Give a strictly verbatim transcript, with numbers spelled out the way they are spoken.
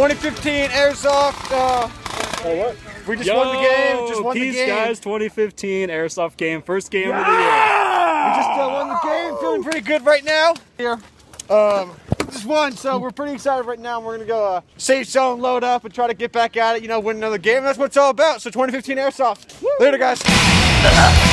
twenty fifteen Airsoft. Uh, oh, what? We just Yo, won the game. Just won peace, the game. guys. twenty fifteen Airsoft game. First game yeah! of the year. We just uh, won the game. Feeling pretty good right now. Here. Um, just won, so we're pretty excited right now. We're going to go uh, safe zone, load up, and try to get back at it, you know, win another game. That's what it's all about. So twenty fifteen Airsoft. Woo! Later, guys.